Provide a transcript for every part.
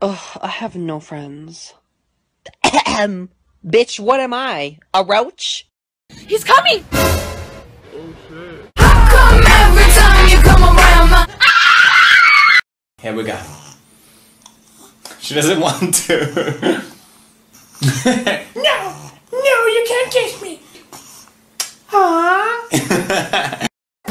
Ugh, I have no friends. Bitch, what am I? A roach? He's coming! Oh shit. How come every time you come around my... Here we go. She doesn't want to. No! No, you can't kiss me! Aww!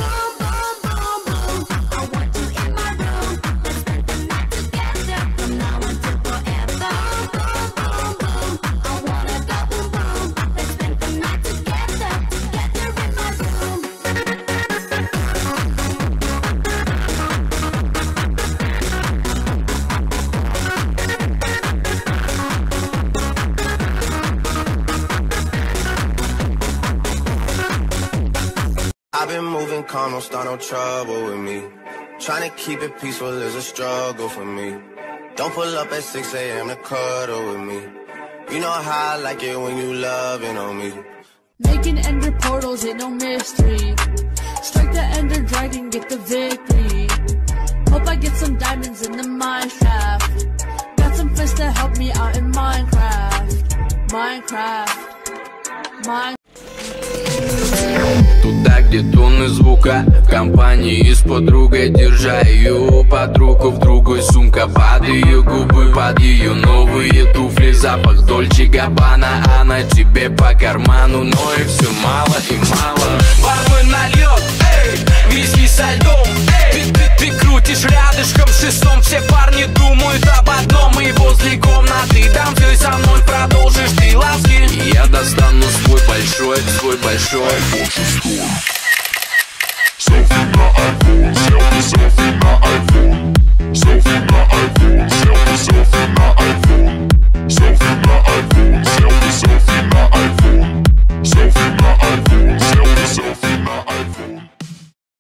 I've been moving calm, don't start no trouble with me. Trying to keep it peaceful is a struggle for me. Don't pull up at 6 a.m. to cuddle with me. You know how I like it when you loving on me. Making ender portals ain't no mystery. Strike the ender dragon, get the victory. Hope I get some diamonds in the mine shaft. Got some fish to help me out in Minecraft. Minecraft. Туда, где тонны звука, в компании с подругой, держа ее под руку, в другой сумка под ее губы, под ее новые туфли, запах Дольче Габбана, она тебе по карману, но и все мало и мало. Бармен нальет, эй, виски со льдом, эй, ты крутишь рядышком шестом, все парни думают об одном, и возле комнаты там ты со мной продолжишь ты ласки. Я достану свой большой Селфи на iPhone, селфи на iPhone, селфи на iPhone.